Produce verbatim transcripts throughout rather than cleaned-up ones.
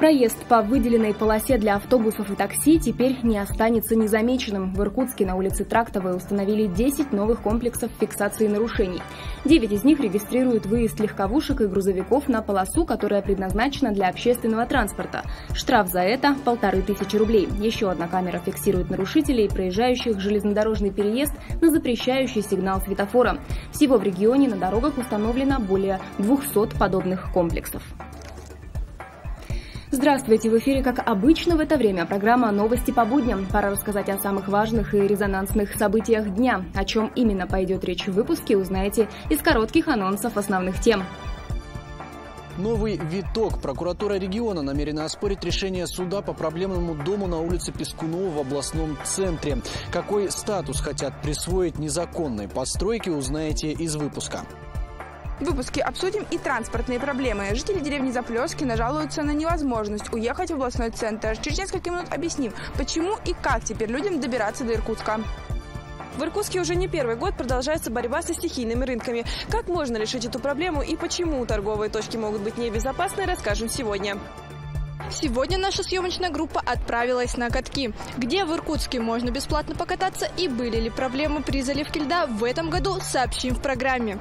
Проезд по выделенной полосе для автобусов и такси теперь не останется незамеченным. В Иркутске на улице Трактовой установили десять новых комплексов фиксации нарушений. девять из них регистрируют выезд легковушек и грузовиков на полосу, которая предназначена для общественного транспорта. Штраф за это – полторы тысячи рублей. Еще одна камера фиксирует нарушителей, проезжающих железнодорожный переезд на запрещающий сигнал светофора. Всего в регионе на дорогах установлено более двухсот подобных комплексов. Здравствуйте! В эфире, как обычно в это время, программа «Новости по будням». Пора рассказать о самых важных и резонансных событиях дня. О чем именно пойдет речь в выпуске, узнаете из коротких анонсов основных тем. Новый виток. Прокуратура региона намерена оспорить решение суда по проблемному дому на улице Пискунова в областном центре. Какой статус хотят присвоить незаконной постройке, узнаете из выпуска. В выпуске обсудим и транспортные проблемы. Жители деревни Заплескино жалуются на невозможность уехать в областной центр. Через несколько минут объясним, почему и как теперь людям добираться до Иркутска. В Иркутске уже не первый год продолжается борьба со стихийными рынками. Как можно решить эту проблему и почему торговые точки могут быть небезопасны, расскажем сегодня. Сегодня наша съемочная группа отправилась на катки. Где в Иркутске можно бесплатно покататься и были ли проблемы при заливке льда в этом году, сообщим в программе.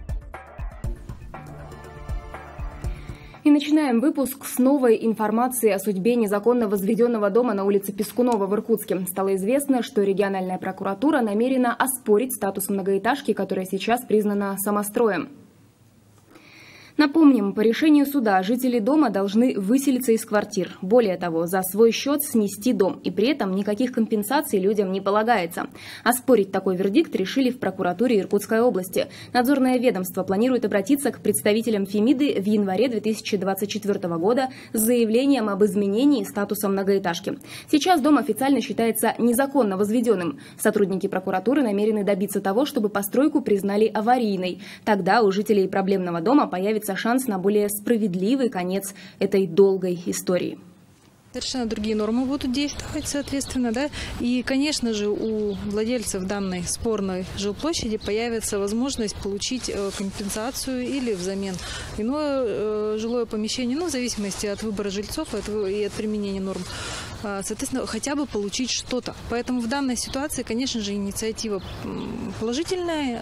И начинаем выпуск с новой информации о судьбе незаконно возведенного дома на улице Пискунова в Иркутске. Стало известно, что региональная прокуратура намерена оспорить статус многоэтажки, которая сейчас признана самостроем. Напомним, по решению суда жители дома должны выселиться из квартир. Более того, за свой счет снести дом. И при этом никаких компенсаций людям не полагается. Оспорить такой вердикт решили в прокуратуре Иркутской области. Надзорное ведомство планирует обратиться к представителям Фемиды в январе две тысячи двадцать четвёртого года с заявлением об изменении статуса многоэтажки. Сейчас дом официально считается незаконно возведенным. Сотрудники прокуратуры намерены добиться того, чтобы постройку признали аварийной. Тогда у жителей проблемного дома появится шанс на более справедливый конец этой долгой истории. Совершенно другие нормы будут действовать, соответственно, да. И, конечно же, у владельцев данной спорной жилплощади появится возможность получить компенсацию или взамен иное жилое помещение, ну, в зависимости от выбора жильцов и от применения норм. Соответственно, хотя бы получить что-то. Поэтому в данной ситуации, конечно же, инициатива положительная.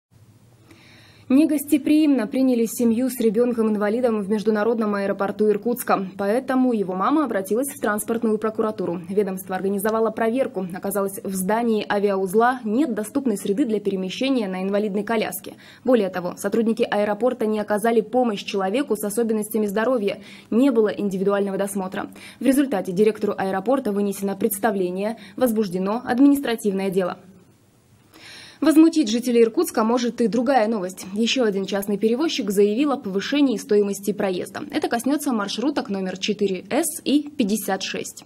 Негостеприимно приняли семью с ребенком-инвалидом в международном аэропорту Иркутска. Поэтому его мама обратилась в транспортную прокуратуру. Ведомство организовало проверку. Оказалось, в здании авиаузла нет доступной среды для перемещения на инвалидной коляске. Более того, сотрудники аэропорта не оказали помощь человеку с особенностями здоровья. Не было индивидуального досмотра. В результате директору аэропорта вынесено представление, возбуждено административное дело. Возмутить жителей Иркутска может и другая новость. Еще один частный перевозчик заявил о повышении стоимости проезда. Это коснется маршруток номер четыре эс и пятьдесят шесть.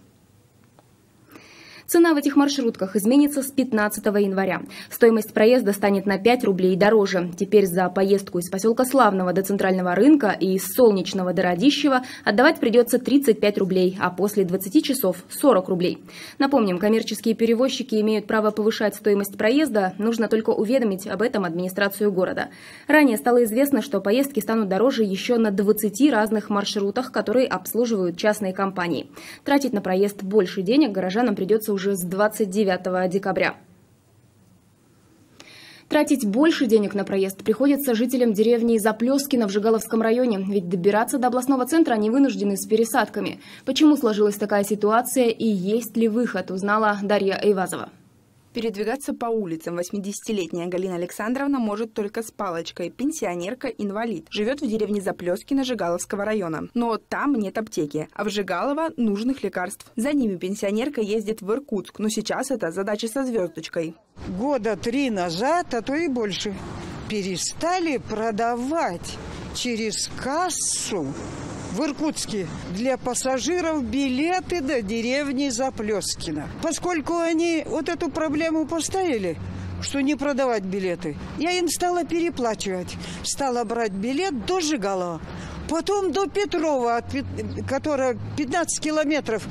Цена в этих маршрутках изменится с пятнадцатого января. Стоимость проезда станет на пять рублей дороже. Теперь за поездку из поселка Славного до Центрального рынка и из Солнечного до Радищева отдавать придется тридцать пять рублей, а после двадцати часов – сорок рублей. Напомним, коммерческие перевозчики имеют право повышать стоимость проезда, нужно только уведомить об этом администрацию города. Ранее стало известно, что поездки станут дороже еще на двадцати разных маршрутах, которые обслуживают частные компании. Тратить на проезд больше денег горожанам придется уже с двадцать девятого декабря. Тратить больше денег на проезд приходится жителям деревни Заплескино в Жигаловском районе, ведь добираться до областного центра они вынуждены с пересадками. Почему сложилась такая ситуация и есть ли выход, узнала Дарья Айвазова. Передвигаться по улицам восьмидесятилетняя Галина Александровна может только с палочкой. Пенсионерка-инвалид. Живет в деревне Заплескино Жигаловского района. Но там нет аптеки, а в Жигалово нужных лекарств. За ними пенсионерка ездит в Иркутск, но сейчас это задача со звездочкой. Года три назад, а то и больше, перестали продавать через кассу в Иркутске для пассажиров билеты до деревни Заплескино. Поскольку они вот эту проблему поставили, что не продавать билеты, я им стала переплачивать. Стала брать билет до Жигалова. Потом до Петрова, которая пятнадцать километров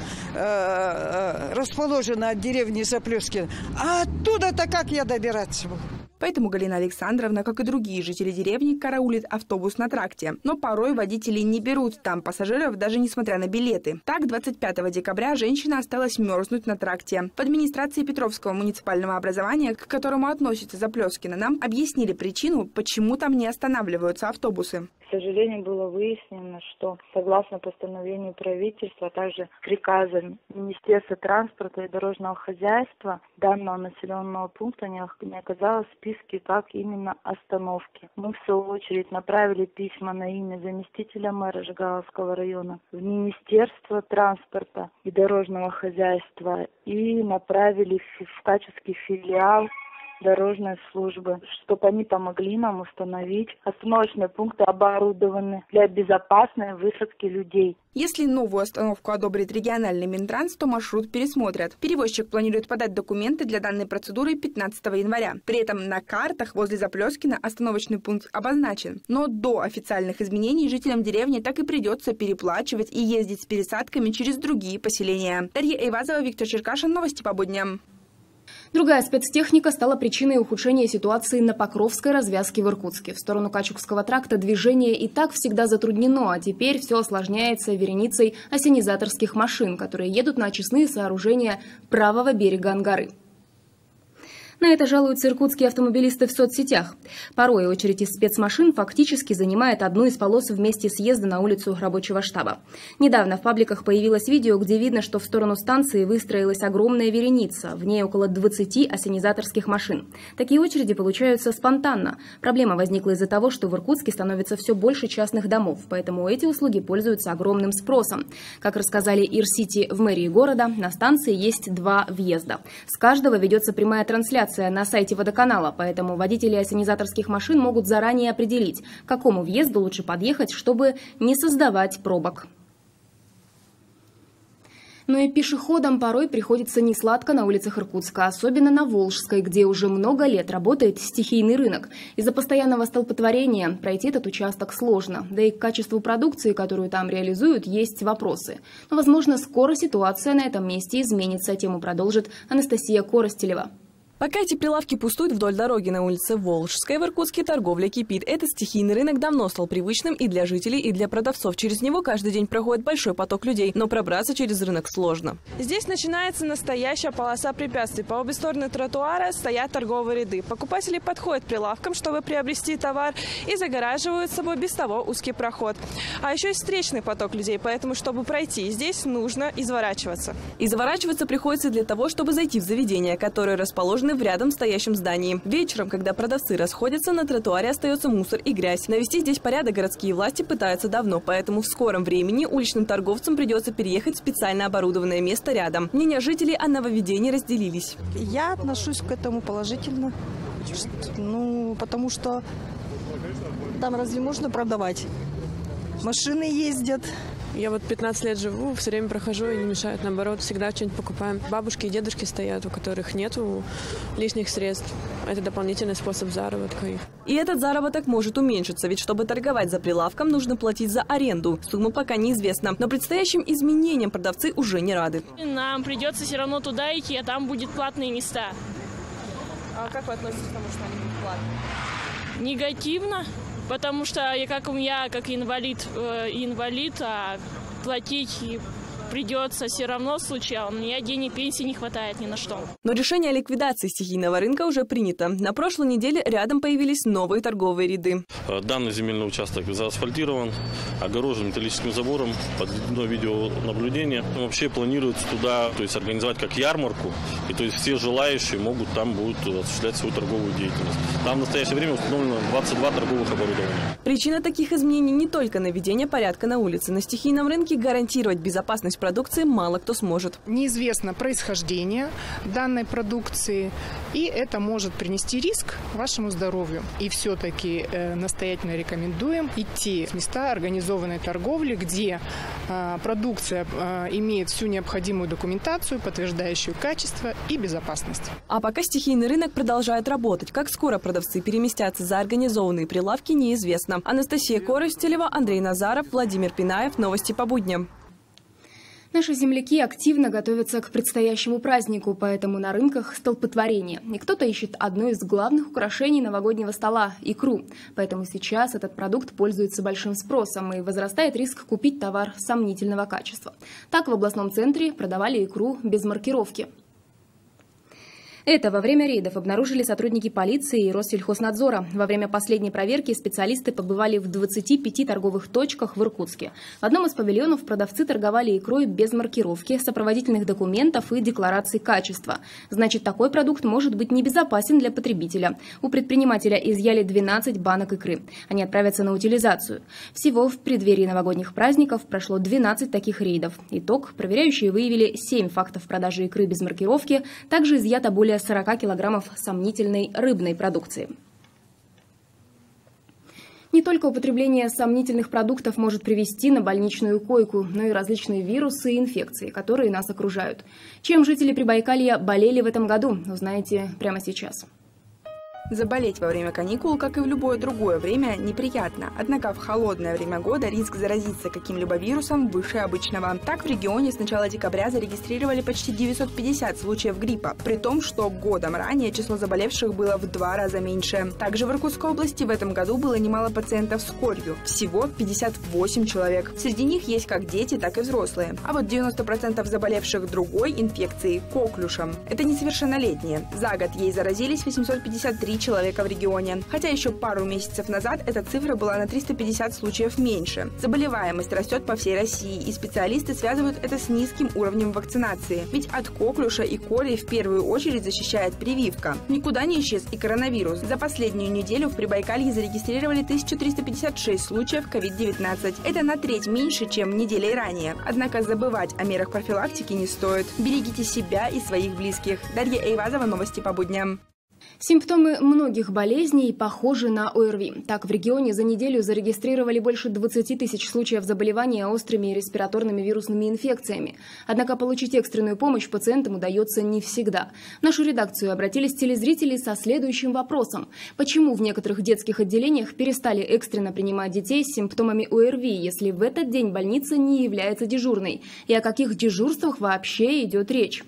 э, расположена от деревни Заплескино. А оттуда-то как я добираться буду? Поэтому Галина Александровна, как и другие жители деревни, караулит автобус на тракте. Но порой водители не берут там пассажиров, даже несмотря на билеты. Так, двадцать пятого декабря женщина осталась мерзнуть на тракте. В администрации Петровского муниципального образования, к которому относится Заплескино, нам объяснили причину, почему там не останавливаются автобусы. К сожалению, было выяснено, что согласно постановлению правительства, а также приказам Министерства транспорта и дорожного хозяйства, данного населенного пункта не оказалось в списке как именно остановки. Мы, в свою очередь, направили письма на имя заместителя мэра Жигаловского района в Министерство транспорта и дорожного хозяйства и направили в качестве филиал дорожной службы, чтобы они помогли нам установить остановочные пункты, оборудованные для безопасной высадки людей. Если новую остановку одобрит региональный Минтранс, то маршрут пересмотрят. Перевозчик планирует подать документы для данной процедуры пятнадцатого января. При этом на картах возле Заплескина остановочный пункт обозначен. Но до официальных изменений жителям деревни так и придется переплачивать и ездить с пересадками через другие поселения. Дарья Эйвазова, Виктор Черкашин. Новости по будням. Другая спецтехника стала причиной ухудшения ситуации на Покровской развязке в Иркутске. В сторону Качукского тракта движение и так всегда затруднено, а теперь все осложняется вереницей ассенизаторских машин, которые едут на очистные сооружения правого берега Ангары. На это жалуются иркутские автомобилисты в соцсетях. Порой очередь из спецмашин фактически занимает одну из полос в месте съезда на улицу рабочего штаба. Недавно в пабликах появилось видео, где видно, что в сторону станции выстроилась огромная вереница. В ней около двадцати ассенизаторских машин. Такие очереди получаются спонтанно. Проблема возникла из-за того, что в Иркутске становится все больше частных домов, поэтому эти услуги пользуются огромным спросом. Как рассказали Ир-Сити в мэрии города, на станции есть два въезда. С каждого ведется прямая трансляция на сайте водоканала, поэтому водители ассенизаторских машин могут заранее определить, к какому въезду лучше подъехать, чтобы не создавать пробок. Но и пешеходам порой приходится несладко на улицах Иркутска, особенно на Волжской, где уже много лет работает стихийный рынок. Из-за постоянного столпотворения пройти этот участок сложно, да и к качеству продукции, которую там реализуют, есть вопросы. Но, возможно, скоро ситуация на этом месте изменится, тему продолжит Анастасия Коростелева. Пока эти прилавки пустуют вдоль дороги на улице Волжской, в Иркутске торговля кипит. Этот стихийный рынок давно стал привычным и для жителей, и для продавцов. Через него каждый день проходит большой поток людей, но пробраться через рынок сложно. Здесь начинается настоящая полоса препятствий. По обе стороны тротуара стоят торговые ряды. Покупатели подходят к прилавкам, чтобы приобрести товар, и загораживают с собой без того узкий проход. А еще есть встречный поток людей, поэтому, чтобы пройти здесь, нужно изворачиваться. Изворачиваться приходится для того, чтобы зайти в заведение, которое расположено в рядом стоящем здании. Вечером, когда продавцы расходятся, на тротуаре остается мусор и грязь. Навести здесь порядок городские власти пытаются давно, поэтому в скором времени уличным торговцам придется переехать в специально оборудованное место рядом. Мнения жителей о нововведении разделились. Я отношусь к этому положительно. Ну, потому что там разве можно продавать? Машины ездят. Я вот пятнадцать лет живу, все время прохожу и не мешают, наоборот, всегда что-нибудь покупаем. Бабушки и дедушки стоят, у которых нету лишних средств. Это дополнительный способ заработка их. И этот заработок может уменьшиться, ведь чтобы торговать за прилавком, нужно платить за аренду. Сумма пока неизвестна, но предстоящим изменениям продавцы уже не рады. Нам придется все равно туда идти, а там будут платные места. А как вы относитесь к тому, что они будут платные? Негативно. Потому что я как у меня, как инвалид, э, инвалид, а платить придется все равно в случае, а у меня денег пенсии не хватает ни на что. Но решение о ликвидации стихийного рынка уже принято. На прошлой неделе рядом появились новые торговые ряды. Данный земельный участок заасфальтирован, огорожен металлическим забором, подведено видеонаблюдение. Вообще планируется туда, то есть организовать как ярмарку, и то есть все желающие могут там будут осуществлять свою торговую деятельность. Там в настоящее время установлено двадцать два торговых оборудования. Причина таких изменений не только наведение порядка на улице. На стихийном рынке гарантировать безопасность продукции мало кто сможет. Неизвестно происхождение данной продукции, и это может принести риск вашему здоровью. И все-таки э, настоятельно рекомендуем идти в места организованной торговли, где э, продукция э, имеет всю необходимую документацию, подтверждающую качество и безопасность. А пока стихийный рынок продолжает работать. Как скоро продавцы переместятся за организованные прилавки, неизвестно. Анастасия Коростелева, Андрей Назаров, Владимир Пинаев. Новости по будням. Наши земляки активно готовятся к предстоящему празднику, поэтому на рынках столпотворение. И кто-то ищет одно из главных украшений новогоднего стола – икру. Поэтому сейчас этот продукт пользуется большим спросом и возрастает риск купить товар сомнительного качества. Так в областном центре продавали икру без маркировки. Это во время рейдов обнаружили сотрудники полиции и Россельхознадзора. Во время последней проверки специалисты побывали в двадцати пяти торговых точках в Иркутске. В одном из павильонов продавцы торговали икрой без маркировки, сопроводительных документов и деклараций качества. Значит, такой продукт может быть небезопасен для потребителя. У предпринимателя изъяли двенадцать банок икры. Они отправятся на утилизацию. Всего в преддверии новогодних праздников прошло двенадцать таких рейдов. Итог: проверяющие выявили семь фактов продажи икры без маркировки. Также изъято более сорока килограммов сомнительной рыбной продукции. Не только употребление сомнительных продуктов может привести на больничную койку, но и различные вирусы и инфекции, которые нас окружают. Чем жители Прибайкалья болели в этом году, узнаете прямо сейчас. Заболеть во время каникул, как и в любое другое время, неприятно. Однако в холодное время года риск заразиться каким-либо вирусом выше обычного. Так в регионе с начала декабря зарегистрировали почти девятьсот пятьдесят случаев гриппа, при том, что годом ранее число заболевших было в два раза меньше. Также в Иркутской области в этом году было немало пациентов с корью. Всего пятьдесят восемь человек. Среди них есть как дети, так и взрослые. А вот девяносто процентов заболевших другой инфекцией – коклюшем. Это несовершеннолетние. За год ей заразились восемьсот пятьдесят три человека в регионе. Хотя еще пару месяцев назад эта цифра была на триста пятьдесят случаев меньше. Заболеваемость растет по всей России, и специалисты связывают это с низким уровнем вакцинации. Ведь от коклюша и кори в первую очередь защищает прививка. Никуда не исчез и коронавирус. За последнюю неделю в Прибайкалье зарегистрировали тысячу триста пятьдесят шесть случаев ковид девятнадцать. Это на треть меньше, чем неделей ранее. Однако забывать о мерах профилактики не стоит. Берегите себя и своих близких. Дарья Эйвазова, новости по будням. Симптомы многих болезней похожи на ОРВИ. Так, в регионе за неделю зарегистрировали больше двадцати тысяч случаев заболевания острыми респираторными вирусными инфекциями. Однако получить экстренную помощь пациентам удается не всегда. В нашу редакцию обратились телезрители со следующим вопросом. Почему в некоторых детских отделениях перестали экстренно принимать детей с симптомами ОРВИ, если в этот день больница не является дежурной? И о каких дежурствах вообще идет речь?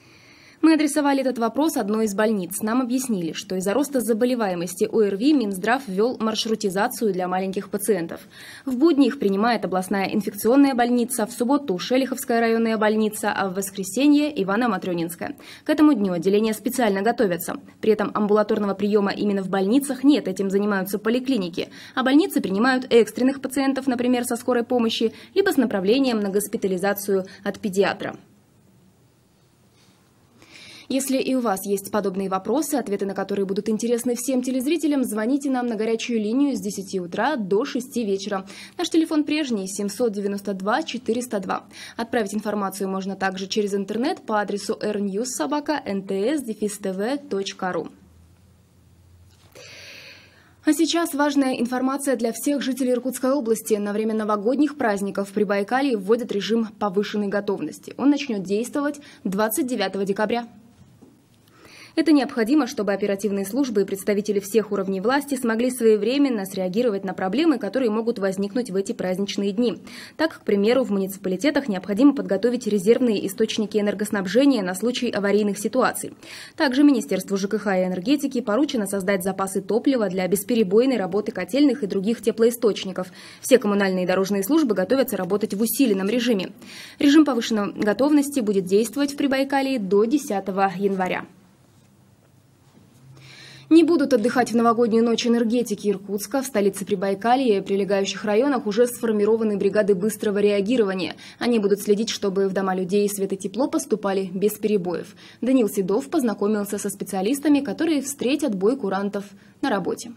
Мы адресовали этот вопрос одной из больниц. Нам объяснили, что из-за роста заболеваемости ОРВИ Минздрав ввел маршрутизацию для маленьких пациентов. В будни их принимает областная инфекционная больница, в субботу – Шелиховская районная больница, а в воскресенье – Ивано-Матрёнинская. К этому дню отделения специально готовятся. При этом амбулаторного приема именно в больницах нет, этим занимаются поликлиники. А больницы принимают экстренных пациентов, например, со скорой помощи, либо с направлением на госпитализацию от педиатра. Если и у вас есть подобные вопросы, ответы на которые будут интересны всем телезрителям, звоните нам на горячую линию с десяти утра до шести вечера. Наш телефон прежний – семьсот девяносто два четыреста два. Отправить информацию можно также через интернет по адресу эр ньюс собака эн тэ эс дефис тэ вэ точка ру. А сейчас важная информация для всех жителей Иркутской области. На время новогодних праздников в Прибайкалье вводят режим повышенной готовности. Он начнет действовать двадцать девятого декабря. Это необходимо, чтобы оперативные службы и представители всех уровней власти смогли своевременно среагировать на проблемы, которые могут возникнуть в эти праздничные дни. Так, к примеру, в муниципалитетах необходимо подготовить резервные источники энергоснабжения на случай аварийных ситуаций. Также Министерству ЖКХ и энергетики поручено создать запасы топлива для бесперебойной работы котельных и других теплоисточников. Все коммунальные и дорожные службы готовятся работать в усиленном режиме. Режим повышенной готовности будет действовать в Прибайкалье до десятого января. Не будут отдыхать в новогоднюю ночь энергетики Иркутска. В столице Прибайкалья и прилегающих районах уже сформированы бригады быстрого реагирования. Они будут следить, чтобы в дома людей свет и тепло поступали без перебоев. Даниил Седов познакомился со специалистами, которые встретят бой курантов на работе.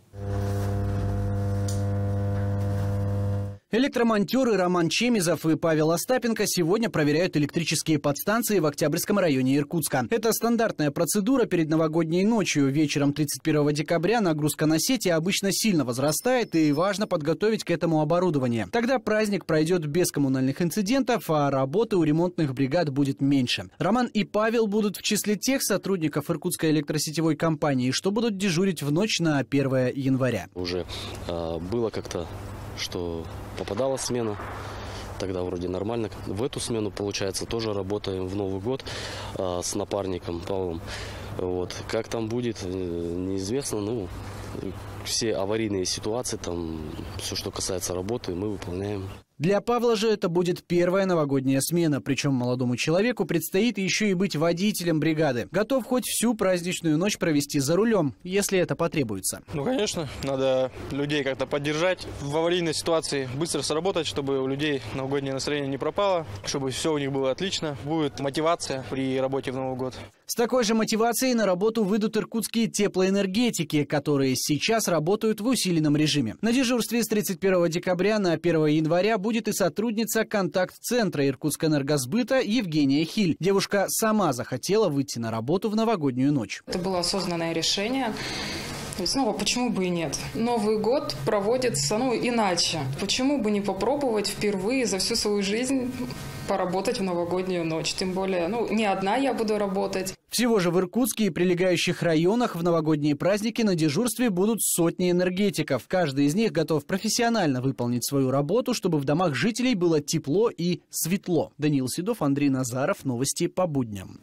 Электромонтеры Роман Чемизов и Павел Остапенко сегодня проверяют электрические подстанции в Октябрьском районе Иркутска. Это стандартная процедура перед новогодней ночью. Вечером тридцать первого декабря нагрузка на сети обычно сильно возрастает, и важно подготовить к этому оборудование. Тогда праздник пройдет без коммунальных инцидентов, а работы у ремонтных бригад будет меньше. Роман и Павел будут в числе тех сотрудников Иркутской электросетевой компании, что будут дежурить в ночь на первое января. Уже э, было как-то, что попадала смена, тогда вроде нормально. В эту смену, получается, тоже работаем в Новый год а, с напарником Павлом. Вот. Как там будет, неизвестно. Ну, все аварийные ситуации, там, все, что касается работы, мы выполняем. Для Павла же это будет первая новогодняя смена, причем молодому человеку предстоит еще и быть водителем бригады. Готов хоть всю праздничную ночь провести за рулем, если это потребуется. Ну, конечно, надо людей как-то поддержать. В аварийной ситуации быстро сработать, чтобы у людей новогоднее настроение не пропало, чтобы все у них было отлично. Будет мотивация при работе в Новый год. С такой же мотивацией на работу выйдут иркутские теплоэнергетики, которые сейчас работают в усиленном режиме. На дежурстве с тридцать первого декабря на первое января будет и сотрудница контакт-центра Иркутскэнергосбыта Евгения Хиль. Девушка сама захотела выйти на работу в новогоднюю ночь. Это было осознанное решение. То есть, ну, почему бы и нет? Новый год проводится, ну, иначе. Почему бы не попробовать впервые за всю свою жизнь поработать в новогоднюю ночь? Тем более, ну, не одна я буду работать. Всего же в Иркутске и прилегающих районах в новогодние праздники на дежурстве будут сотни энергетиков. Каждый из них готов профессионально выполнить свою работу, чтобы в домах жителей было тепло и светло. Даниил Седов, Андрей Назаров. Новости по будням.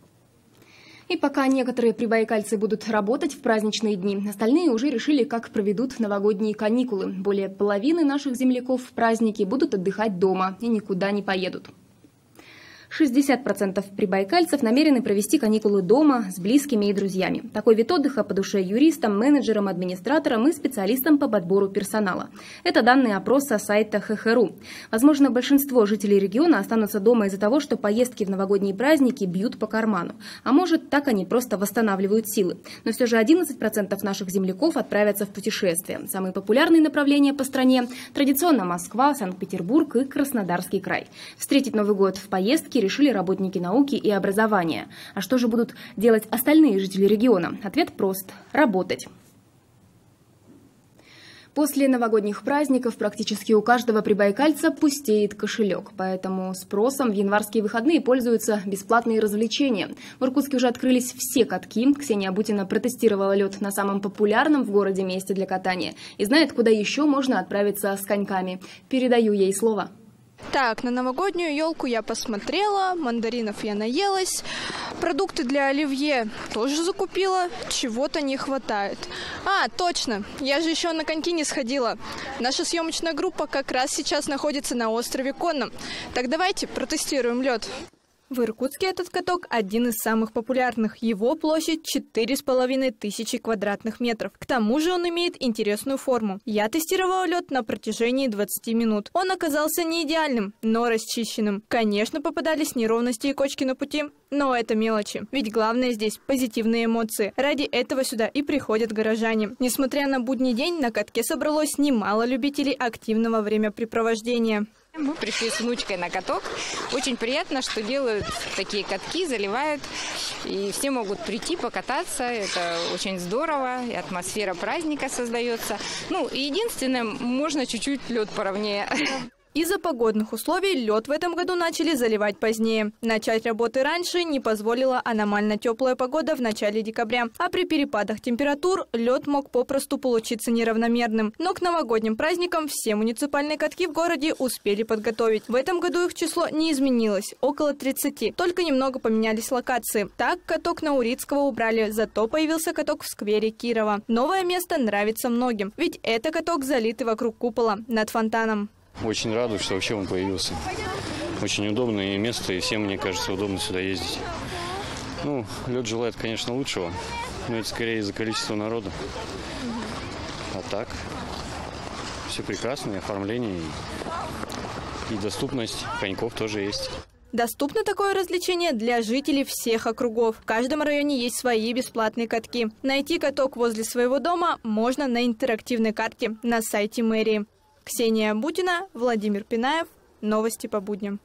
И пока некоторые прибайкальцы будут работать в праздничные дни, остальные уже решили, как проведут новогодние каникулы. Более половины наших земляков в праздники будут отдыхать дома и никуда не поедут. шестьдесят процентов прибайкальцев намерены провести каникулы дома с близкими и друзьями. Такой вид отдыха по душе юристам, менеджерам, администраторам и специалистам по подбору персонала. Это данные опроса сайта ха ха точка ру. Возможно, большинство жителей региона останутся дома из-за того, что поездки в новогодние праздники бьют по карману. А может, так они просто восстанавливают силы. Но все же одиннадцать процентов наших земляков отправятся в путешествие. Самые популярные направления по стране – традиционно Москва, Санкт-Петербург и Краснодарский край. Встретить Новый год в поездке решили работники науки и образования. А что же будут делать остальные жители региона? Ответ прост – работать. После новогодних праздников практически у каждого прибайкальца пустеет кошелек. Поэтому спросом в январские выходные пользуются бесплатные развлечения. В Иркутске уже открылись все катки. Ксения Бутина протестировала лед на самом популярном в городе месте для катания и знает, куда еще можно отправиться с коньками. Передаю ей слово. Так, на новогоднюю елку я посмотрела, мандаринов я наелась, продукты для оливье тоже закупила, чего-то не хватает. А, точно, я же еще на коньки не сходила. Наша съемочная группа как раз сейчас находится на острове Конном. Так давайте протестируем лед. В Иркутске этот каток один из самых популярных. Его площадь четыре с половиной тысячи квадратных метров. К тому же он имеет интересную форму. Я тестировала лед на протяжении двадцати минут. Он оказался не идеальным, но расчищенным. Конечно, попадались неровности и кочки на пути, но это мелочи. Ведь главное здесь позитивные эмоции. Ради этого сюда и приходят горожане. Несмотря на будний день, на катке собралось немало любителей активного времяпрепровождения. Мы пришли с внучкой на каток. Очень приятно, что делают такие катки, заливают. И все могут прийти, покататься. Это очень здорово. И атмосфера праздника создается. Ну, единственное, можно чуть-чуть лед поровнее. Из-за погодных условий лед в этом году начали заливать позднее. Начать работы раньше не позволила аномально теплая погода в начале декабря. А при перепадах температур лед мог попросту получиться неравномерным. Но к новогодним праздникам все муниципальные катки в городе успели подготовить. В этом году их число не изменилось – около тридцати. Только немного поменялись локации. Так, каток на Урицкого убрали, зато появился каток в сквере Кирова. Новое место нравится многим, ведь это каток, залитый вокруг купола над фонтаном. Очень радуюсь, что вообще он появился. Очень удобное место, и всем, мне кажется, удобно сюда ездить. Ну, лед желает, конечно, лучшего, но это скорее из-за количества народа. А так, все прекрасно, и оформление, и, и доступность коньков тоже есть. Доступно такое развлечение для жителей всех округов. В каждом районе есть свои бесплатные катки. Найти каток возле своего дома можно на интерактивной карте на сайте мэрии. Ксения Бутина, Владимир Пинаев. Новости по будням.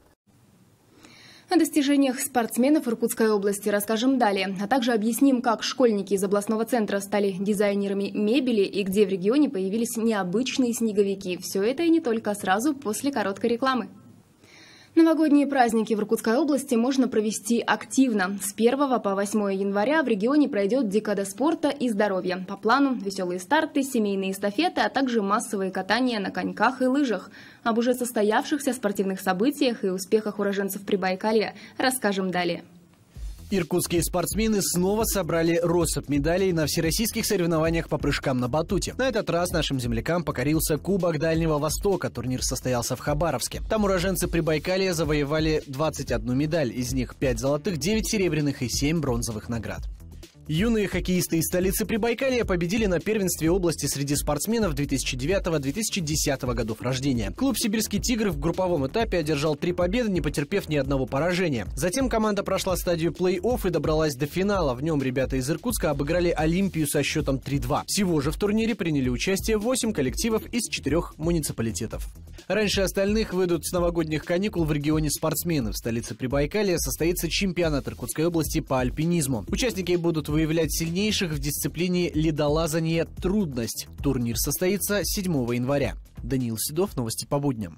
О достижениях спортсменов Иркутской области расскажем далее, а также объясним, как школьники из областного центра стали дизайнерами мебели и где в регионе появились необычные снеговики. Все это и не только, сразу после короткой рекламы. Новогодние праздники в Иркутской области можно провести активно. С первого по восьмое января в регионе пройдет декада спорта и здоровья. По плану веселые старты, семейные эстафеты, а также массовые катания на коньках и лыжах. Об уже состоявшихся спортивных событиях и успехах уроженцев Прибайкалья расскажем далее. Иркутские спортсмены снова собрали россыпь медалей на всероссийских соревнованиях по прыжкам на батуте. На этот раз нашим землякам покорился Кубок Дальнего Востока. Турнир состоялся в Хабаровске. Там уроженцы Прибайкалья завоевали двадцать одну медаль. Из них пять золотых, девять серебряных и семь бронзовых наград. Юные хоккеисты из столицы Прибайкалья победили на первенстве области среди спортсменов две тысячи девятого — две тысячи десятого годов рождения. Клуб «Сибирский тигр» в групповом этапе одержал три победы, не потерпев ни одного поражения. Затем команда прошла стадию плей-офф и добралась до финала. В нем ребята из Иркутска обыграли Олимпию со счетом три-два. Всего же в турнире приняли участие восемь коллективов из четырех муниципалитетов. Раньше остальных выйдут с новогодних каникул в регионе спортсмены. В столице Прибайкалья состоится чемпионат Иркутской области по альпинизму. Участники будут выявлять сильнейших в дисциплине ледолазания «Трудность». Турнир состоится седьмого января. Даниил Седов, новости по будням.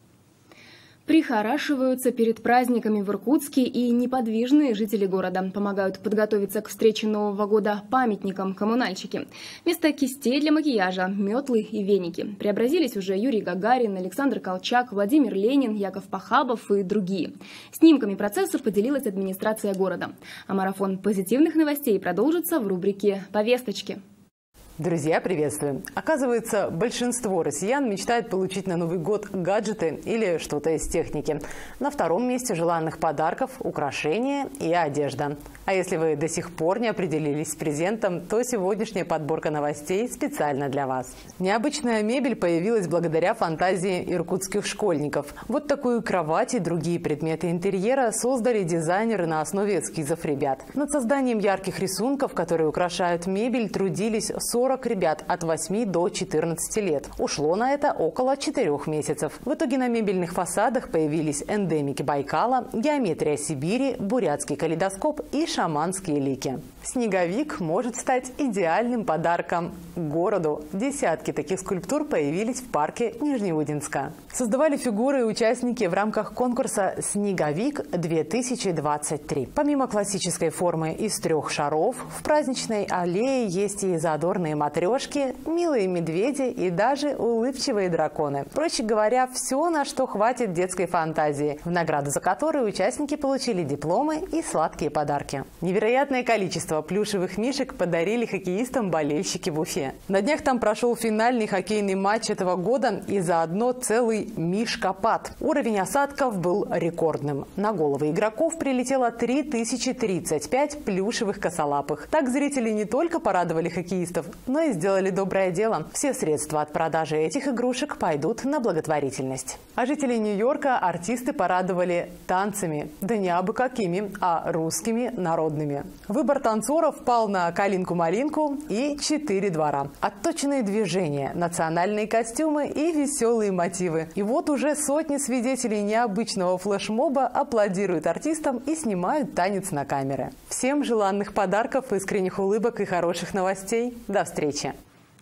Прихорашиваются перед праздниками в Иркутске и неподвижные жители города. Помогают подготовиться к встрече Нового года памятникам коммунальщики. Вместо кистей для макияжа – метлы и веники. Преобразились уже Юрий Гагарин, Александр Колчак, Владимир Ленин, Яков Пахабов и другие. Снимками процесса поделилась администрация города. А марафон позитивных новостей продолжится в рубрике «Повесточки». Друзья, приветствую! Оказывается, большинство россиян мечтает получить на Новый год гаджеты или что-то из техники. На втором месте желанных подарков – украшения и одежда. А если вы до сих пор не определились с презентом, то сегодняшняя подборка новостей специально для вас. Необычная мебель появилась благодаря фантазии иркутских школьников. Вот такую кровать и другие предметы интерьера создали дизайнеры на основе эскизов ребят. Над созданием ярких рисунков, которые украшают мебель, трудились сорок ребят от восьми до четырнадцати лет. Ушло на это около четырех месяцев. В итоге на мебельных фасадах появились эндемики Байкала, геометрия Сибири, бурятский калейдоскоп и шаманские лики. Снеговик может стать идеальным подарком городу. Десятки таких скульптур появились в парке Нижнеудинска. Создавали фигуры и участники в рамках конкурса «Снеговик-две тысячи двадцать три». Помимо классической формы из трех шаров, в праздничной аллее есть и задорные матрешки, милые медведи и даже улыбчивые драконы. Проще говоря, все, на что хватит детской фантазии, в награду за которую участники получили дипломы и сладкие подарки. Невероятное количество плюшевых мишек подарили хоккеистам болельщики в Уфе. На днях там прошел финальный хоккейный матч этого года и заодно целый мишкопад. Уровень осадков был рекордным. На головы игроков прилетело три тысячи тридцать пять плюшевых косолапых. Так зрители не только порадовали хоккеистов, но и сделали доброе дело. Все средства от продажи этих игрушек пойдут на благотворительность. А жителей Нью-Йорка артисты порадовали танцами. Да не абы какими, а русскими народными. Выбор танцоров пал на «Калинку-малинку» и «Четыре двора». Отточенные движения, национальные костюмы и веселые мотивы. И вот уже сотни свидетелей необычного флешмоба аплодируют артистам и снимают танец на камеры. Всем желанных подарков, искренних улыбок и хороших новостей. До встречи!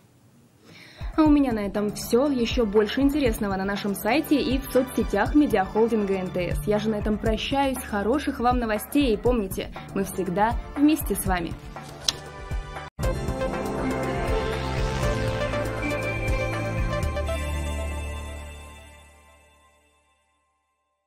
А у меня на этом все. Еще больше интересного на нашем сайте и в соцсетях медиахолдинга эн тэ эс. Я же на этом прощаюсь. Хороших вам новостей. И помните, мы всегда вместе с вами.